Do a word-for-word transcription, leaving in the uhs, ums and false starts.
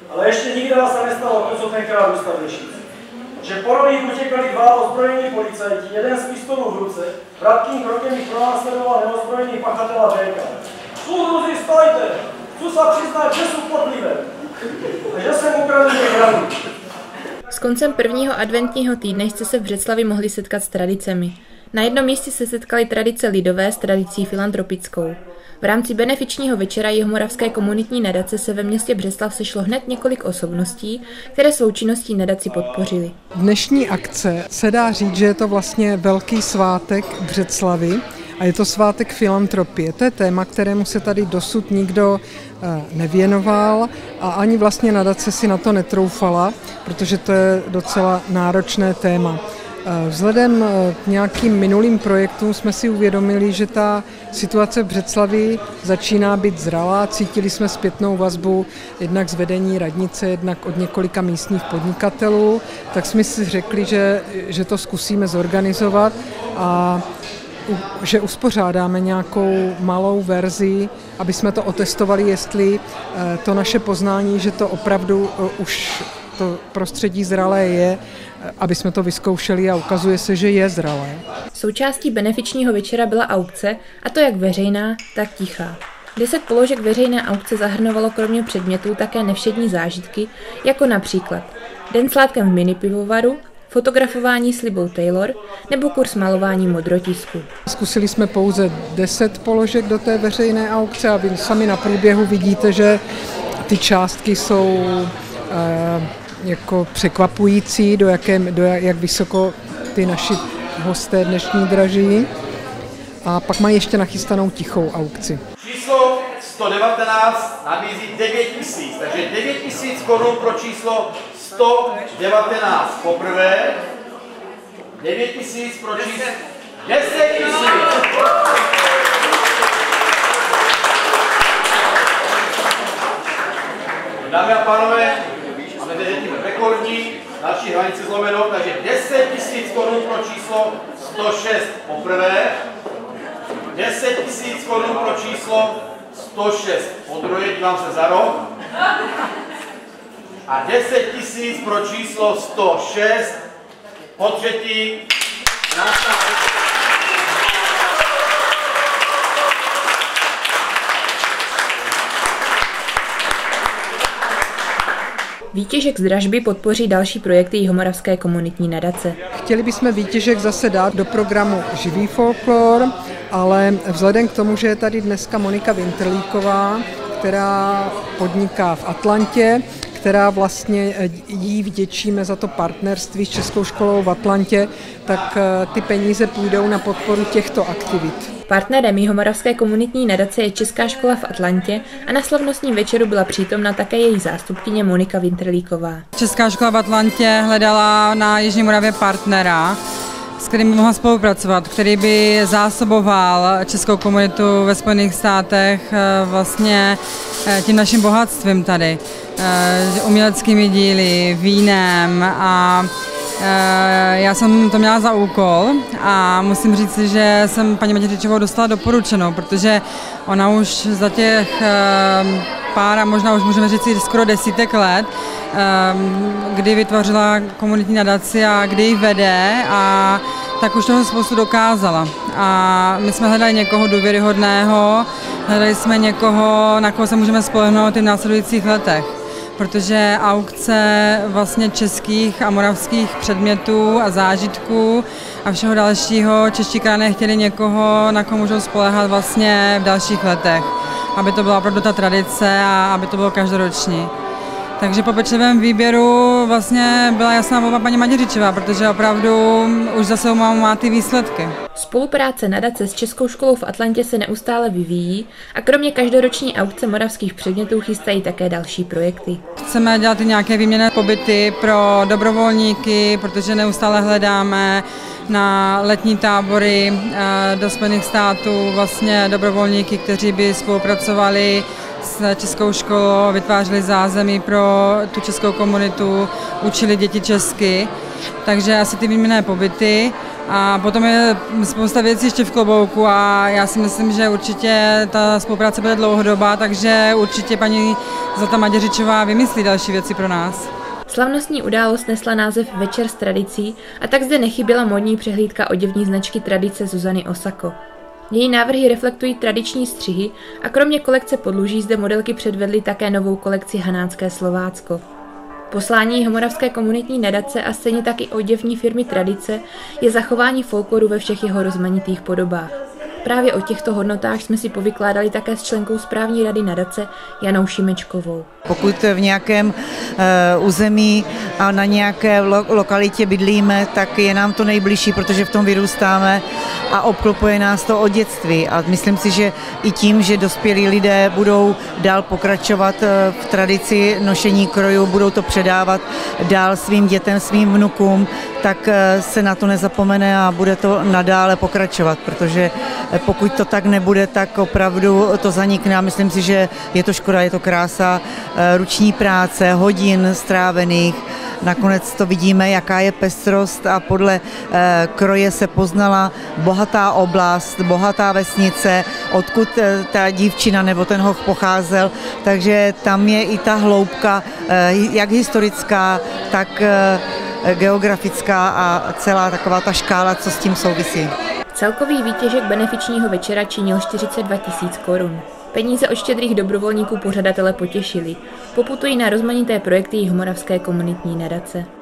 Ale ještě nikdy vás se nestalo to, co tenkrát dostal Řešíc. Že po rolích utěkali dva ozbrojení policajti, jeden s pistolou v ruce, vratkým krokem jich pronásledoval neozbrojený pachatela Béka. Soudruzi, stajte! Chci se přiznat, že jsou podlivé. A že jsem ukradl hradu. S koncem prvního adventního týdne jste se v Břeclavi mohli setkat s tradicemi. Na jednom místě se setkaly tradice lidové s tradicí filantropickou. V rámci benefičního večera Jihomoravské komunitní nadace se ve městě Břeclav sešlo hned několik osobností, které svou činností nadaci podpořily. Dnešní akce se dá říct, že je to vlastně velký svátek Břeclavy a je to svátek filantropie. To je téma, kterému se tady dosud nikdo nevěnoval a ani vlastně nadace si na to netroufala, protože to je docela náročné téma. Vzhledem k nějakým minulým projektům jsme si uvědomili, že ta situace v Břeclavi začíná být zralá. Cítili jsme zpětnou vazbu jednak z vedení radnice, jednak od několika místních podnikatelů. Tak jsme si řekli, že, že to zkusíme zorganizovat a že uspořádáme nějakou malou verzi, aby jsme to otestovali, jestli to naše poznání, že to opravdu už to prostředí zralé je, aby jsme to vyzkoušeli a ukazuje se, že je zralé. Součástí benefičního večera byla aukce, a to jak veřejná, tak tichá. Deset položek veřejné aukce zahrnovalo kromě předmětů také nevšední zážitky, jako například den s Látkem v minipivovaru, fotografování s Libou Taylor nebo kurz malování modrotisku. Zkusili jsme pouze deset položek do té veřejné aukce a vy sami na průběhu vidíte, že ty částky jsou eh, jako překvapující, do, jaké, do jak vysoko ty naši hosté dnešní draží. A pak mají ještě nachystanou tichou aukci. Číslo sto devatenáct nabízí devět tisíc, takže devět tisíc korun pro číslo sto devatenáct poprvé, devět tisíc pro číslo deset tisíc. Dámy a pánové, máme teď tím rekordní, další hranici zlomenou, takže deset tisíc korun pro číslo sto šest poprvé, deset tisíc korun pro číslo sto šest podruhé, dívám se za rok, a deset tisíc pro číslo sto šest po třetí. Výtěžek z dražby podpoří další projekty Jihomoravské komunitní nadace. Chtěli bychom výtěžek zase dát do programu Živý folklor, ale vzhledem k tomu, že je tady dneska Monika Winterlíková, která podniká v Atlantě, která vlastně jí vděčíme za to partnerství s Českou školou v Atlantě, tak ty peníze půjdou na podporu těchto aktivit. Partnerem Jihomoravské komunitní nadace je Česká škola v Atlantě a na slavnostním večeru byla přítomna také její zástupkyně Monika Winterlíková. Česká škola v Atlantě hledala na Jižní Moravě partnera, s kterým by mohla spolupracovat, který by zásoboval českou komunitu ve Spojených státech vlastně tím naším bohatstvím tady, uměleckými díly, vínem a já jsem to měla za úkol a musím říct, že jsem paní Matěřičovou dostala doporučenou, protože ona už za těch pár a možná už můžeme říct skoro desítek let, kdy vytvořila komunitní nadaci a kdy ji vede, a tak už toho spoustu dokázala. A my jsme hledali někoho důvěryhodného, hledali jsme někoho, na koho se můžeme spolehnout i v následujících letech, protože aukce vlastně českých a moravských předmětů a zážitků a všeho dalšího čeští krajané chtěli někoho, na koho můžou spoléhat vlastně v dalších letech, aby to byla opravdu ta tradice a aby to bylo každoroční. Takže po pečlivém výběru vlastně byla jasná volba paní Matěřičová, protože opravdu už za sebou má, má ty výsledky. Spolupráce nadace s Českou školou v Atlantě se neustále vyvíjí a kromě každoroční aukce moravských předmětů chystají také další projekty. Chceme dělat i nějaké výměnné pobyty pro dobrovolníky, protože neustále hledáme na letní tábory do Spojených států vlastně dobrovolníky, kteří by spolupracovali s Českou školou, vytvářeli zázemí pro tu českou komunitu, učili děti česky, takže asi ty výměnné pobyty. A potom je spousta věcí ještě v klobouku a já si myslím, že určitě ta spolupráce bude dlouhodobá, takže určitě paní Zlata Maděřičová vymyslí další věci pro nás. Slavnostní událost nesla název Večer s tradicí a tak zde nechyběla módní přehlídka oděvní značky Tradice Zuzany Osako. Její návrhy reflektují tradiční střihy a kromě kolekce podluží zde modelky předvedly také novou kolekci Hanácké Slovácko. Poslání Jihomoravské komunitní nadace a stejně tak i oděvní firmy Tradice je zachování folkloru ve všech jeho rozmanitých podobách. Právě o těchto hodnotách jsme si povykládali také s členkou správní rady nadace Janou Šimečkovou. Pokud v nějakém uh, území a na nějaké lo- lokalitě bydlíme, tak je nám to nejbližší, protože v tom vyrůstáme a obklopuje nás to od dětství. A myslím si, že i tím, že dospělí lidé budou dál pokračovat v tradici nošení krojů, budou to předávat dál svým dětem, svým vnukům, tak se na to nezapomene a bude to nadále pokračovat, protože pokud to tak nebude, tak opravdu to zanikne a myslím si, že je to škoda, je to krása ruční práce, hodin strávených. Nakonec to vidíme, jaká je pestrost a podle eh, kroje se poznala bohatá oblast, bohatá vesnice, odkud eh, ta dívčina nebo ten hoch pocházel, takže tam je i ta hloubka, eh, jak historická, tak eh, geografická a celá taková ta škála, co s tím souvisí. Celkový výtěžek benefičního večera činil čtyřicet dva tisíc korun. Peníze od štědrých dobrovolníků pořadatele potěšily. Poputují na rozmanité projekty Jihomoravské komunitní nadace.